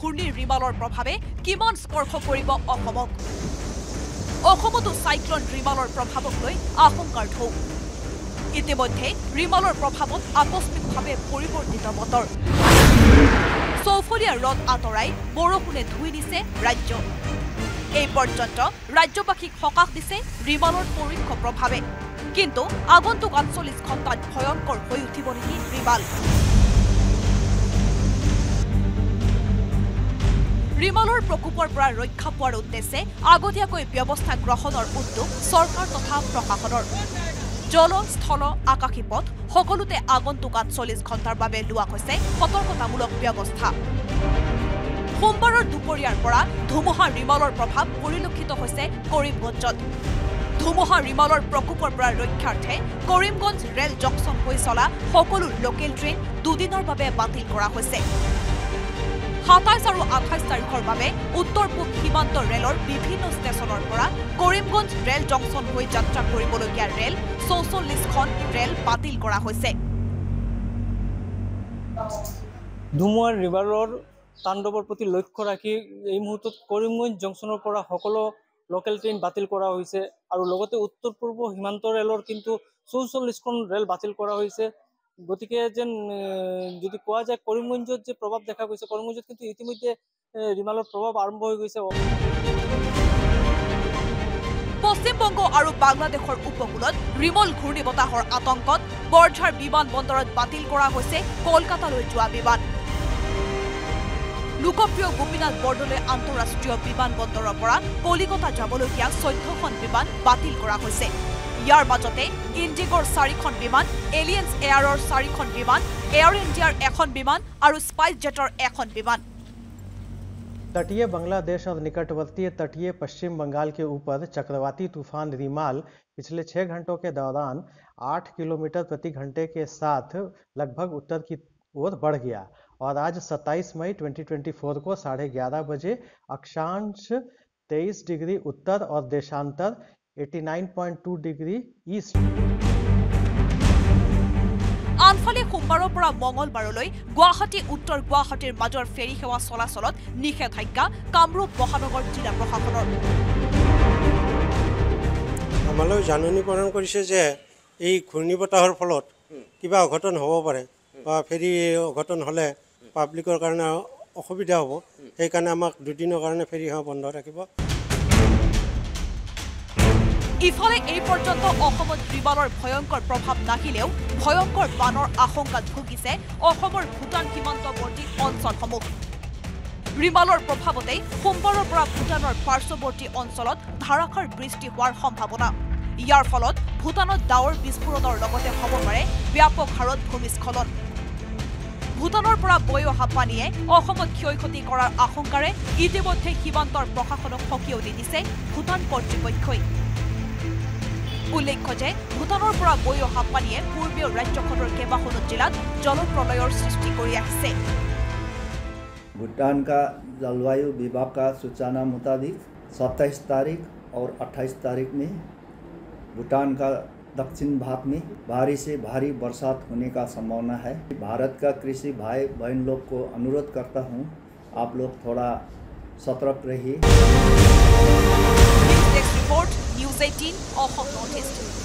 ঘূৰ্ণী ৰিমালৰ প্ৰভাৱে কিমান স্পৰ্শ কৰিব অসমক অসমতো সাইক্লোন ৰিমালৰ প্ৰভাৱক লৈ আশংকাৰ ঢৌ ইতিমধ্যে ৰিমালৰ প্ৰভাৱত আকস্মিকভাৱে পৰিৱৰ্তিত বতৰ চৌফলীয়া ৰদ আঁতৰাই বৰষুণে ধুই দিছে ৰাজ্য এই পৰ্যন্ত ৰাজ্যবাসীক সকাহ দিছে ৰিমালৰ পৰোক্ষ প্ৰভাৱে কিন্তু আগন্তুক ৪৮ ঘণ্টাত ভয়ংকৰ হৈ উঠিব নেকি ৰিমাল ৰিমালৰ প্ৰকোপৰ পৰা ৰক্ষা পোৱাৰ উদ্দেশ্যে আগতীয়াকৈ ব্যৱস্থা গ্ৰহণৰ উদ্যোগ চৰকাৰ তথা প্ৰশাসনৰ জল স্থল আকাশী পথ সকলোতে আগন্তুক ৪৮ ঘণ্টাৰ বাবে লোৱা হৈছে সতৰ্কতামূলক ব্যৱস্থা সোমবাৰৰ দুপৰীয়াৰ পৰা ধুমুহা ৰিমালৰ প্ৰভাৱ পৰিলক্ষিত হৈছে কৰিমগঞ্জত ধুমুহা ৰিমালৰ প্ৰকোপৰ পৰা ৰক্ষাৰ্থে কৰিমগঞ্জ ৰেল জংচন হৈ চলা সকলো লোকেল ট্ৰেইন দুদিনৰ বাবে বাতিল কৰা হৈছে ২৭ আৰু ২৮ তাৰিখৰ বাবে উত্তৰ পূব সীমান্ত ৰেলৰ বিভিন্ন ষ্টেচনৰ পৰা কৰিমগঞ্জ ৰেল জংচন হৈ যাত্ৰা কৰিবলগীয়া ৰেল ৪৪খন ৰেল বাতিল কৰা হৈছে ধুমুহাৰ ৰিভাৰৰ তাণ্ডৱৰ প্ৰতি লক্ষ্য ৰাখি এই মুহূৰ্তত কৰিমগঞ্জ জংচনৰ পৰা সকলো লোকেল ট্ৰেইন বাতিল কৰা হৈছে আৰু লগতে উত্তৰ পূৰ্ব সীমান্ত ৰেলৰ কিন্তু ৪৪খন ৰেল বাতিল কৰা হৈছে গতিকে যেন যদি কোৱা যায় কৰিমগঞ্জত যে প্ৰভাৱ দেখা গৈছে কৰিমগঞ্জত কিন্তু ইতিমধ্যে ৰিমালৰ প্ৰভাৱ আৰম্ভ হৈ গৈছে পশ্চিমবংগ আৰু বাংলাদেশৰ উপকূলত ৰিমল ঘূৰ্ণী বতাহৰ আতংকত বৰঝাৰ বিমান বন্দৰত বাতিল কৰা হৈছে কলকাতালৈ যোৱা বিমান লোকপ্ৰিয় গোপীনাথ বৰদলৈ আন্তঃৰাষ্ট্ৰীয় বিমান বন্দৰৰ পৰা কলিকতা যাবলগীয়া ১৪খন বিমান বাতিল কৰা হৈছে ইয়াৰ মাজতে ইণ্ডিগোৰ ৪খন বিমান এলিয়েন্স এয়াৰৰ ৪খন বিমান এয়াৰ ইণ্ডিয়াৰ এখন বিমান আৰু স্পাইচ জেটৰ এখন বিমান तटीय बांग्लादेश और निकटवर्ती तटीय पश्चिम बंगाल के ऊपर चक्रवाती तूफान रिमाल पिछले 6 घंटों के दौरान 8 किलोमीटर प्रति घंटे के साथ लगभग उत्तर की ओर बढ़ गया और आज 27 मई 2024 को 11:30 बजे अक्षांश 23 डिग्री उत्तर और देशांतर 89.2 डिग्री ईस्ट আনফালে সোমবাৰৰ পৰা মঙলবাৰলৈ গুৱাহাটী উত্তৰ গুৱাহাটীৰ মাজৰ ফেৰী সেৱা চলাচলত নিষেধাজ্ঞা কামৰূপ মহানগৰ জিলা প্ৰশাসনৰ আমালৈ জাননী প্ৰদান কৰিছে যে এই ঘূৰ্ণী বতাহৰ ফলত কিবা অঘটন হ'ব পাৰে বা ফেৰী অঘটন হ'লে পাব্লিকৰ কাৰণে অসুবিধা হ'ব সেইকাৰণে আমাক দুদিনৰ কাৰণে ফেৰী সেৱা বন্ধ ৰাখিব ইফালে এই পৰ্যন্ত অসমত ৰিমালৰ ভয়ংকৰ প্ৰভাৱ নাহিলেও ভয়ংকৰ বানৰ আশংকাত ভুগিছে অসমৰ ভূটান সীমান্তৱৰ্তী অঞ্চলসমূহ ৰিমালৰ প্ৰভাৱতে সোমবাৰৰ পৰা ভূটানৰ পাৰ্শ্বৱৰ্তী অঞ্চলত ধাৰাসাৰ বৃষ্টি হোৱাৰ সম্ভাৱনা ইয়াৰ ফলত ভূটানত ডাৱৰ বিস্ফোৰণৰ লগতে হ'ব পাৰে ব্যাপক হাৰত ভূমিস্খলন ভূটানৰ পৰা বৈ অহা পানীয়ে অসমত ক্ষয়ক্ষতি কৰাৰ আশংকাৰে ইতিমধ্যে সীমান্তৰ প্ৰশাসনক সকীয় দি দিছে ভূটান কৰ্তৃপক্ষই উল্লেখ্য যে ভূটানৰ পৰা বৈ অহা পানীয়ে পূৰ্বীয় ৰাজ্যখনৰ কেইবাখনো জিলাত জলপ্ৰলয়ৰ সৃষ্টি কৰি আহিছে भूटान का जलवायु विभाग का सूचना मुताबिक 27 तारीख और 28 तारीख में भूटान का दक्षिण भाग में भारी से भारी बरसात होने का संभावना है भारत का कृषि भाई बहन लोग को अनुरोध करता हूँ आप लोग थोड़ा सतर्क रहिए रिपोर्ट News 18 of Northeast